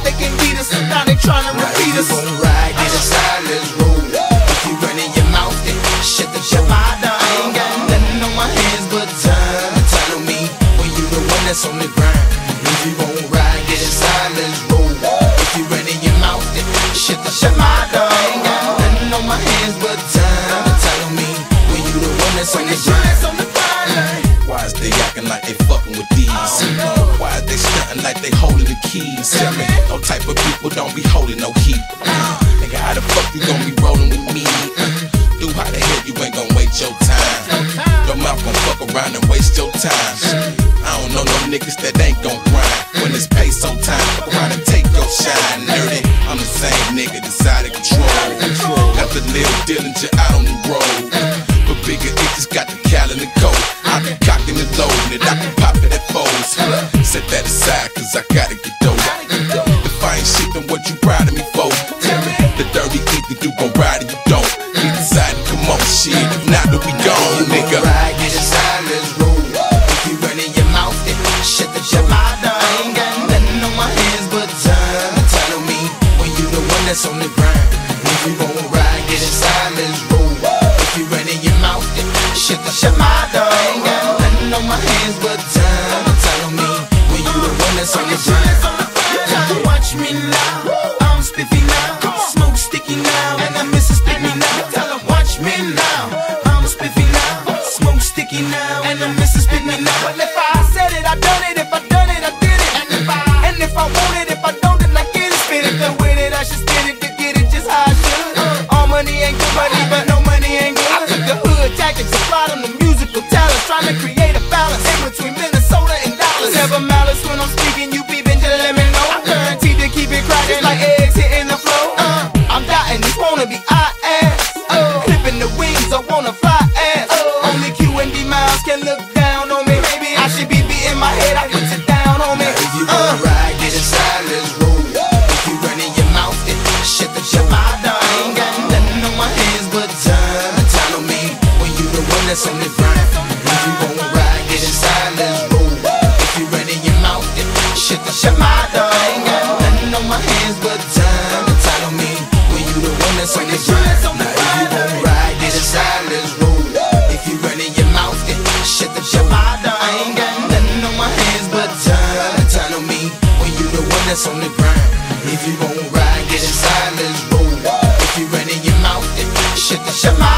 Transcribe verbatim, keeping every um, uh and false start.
thought they can beat us, now they tryna repeat us. If you gon' ride, get inside, let's roll. If you running your mouth, then shut the shut my door. I ain't got nothing on my hands but time. Tell me when you the one that's on the grind. If you gon' ride, get inside, let's roll. If you running your mouth, then shut the shut my door. I ain't got nothing on my hands but time. Tell me when you the one that's on the grind. Why is they acting like they fucking with these? Why is they stunting like they holding the keys? Tell me, no type of people don't be holding no heat. Nigga, how the fuck you gon' be rolling with me? Do how the hell you ain't gon' wait your time? Your mouth gon' fuck around and waste your time. I don't know no niggas that ain't gon' grind. When it's peso time, fuck around and take your shine. Nerdy, I'm the same nigga that's out of control. Got the little Dillinger out on the road. But bigger itches got the calendar code. I be cocking and loading it, I can pop it at foes. Set that aside, cause I gotta get dope. If I ain't shit, then what you proud of me for? Tell me, the dirty either you gon' ride or you don't. We decided, come on, shit, if not, then we gone, nigga. Ride, get inside, let's roll. If you running your mouth, then shut the shut my door. I ain't got nothing on my hands but time. Tell me when you the one that's on the grind. If you gon' ride, get inside, let's roll. If you running your mouth, then shut the shut my door. I ain't got nothing on my hands but time. Tell me when you the one that's on the grind. Watch me now, I'm spiffy now, smoke sticky now, and I miss a sticky now. Tell 'em watch me now, I'm spiffy now, smoke sticky now, and I miss a sticky now. But if I said it, I done it. If I done it, I did it. And if I and if I want it, if I don't, then I get it. Spit it the way that I should spit it to get it just how I should. All money ain't good money, but no money ain't good. I took the hood tactics, applied them to musical talents, trying to create a balance in between Minnesota and Dallas. Never malice when I'm speaking, you peeping, just let me know. I'm guaranteed to keep it cracking like eggs hitting the floor. Uh, I'm dotting this wanna be I ass. Uh, clipping the wings, I wanna fly ass. Uh, Only Q and D Miles can look down on me. Maybe I should be beating my head, I put it down on me. Now if you gon' uh, ride, get inside, let's roll. If you running your mouth, then shut the shut my door. I ain't got nothing on my hands but time. Tell me when you the one that's on the grind. If you gon' ride, get inside, let's roll. If you running your mouth, then shut the shut my door. I ain't got nothing on my hands but time. Tell me when you the one that's on the grind. Now if you gon' ride, get inside, let's roll. If you running your mouth, then shut the shut my door. I ain't got nothing on my hands but time. Tell me when you the one that's on the grind. If you gon' ride, get inside, let's roll. If you running your mouth, then shut the shut my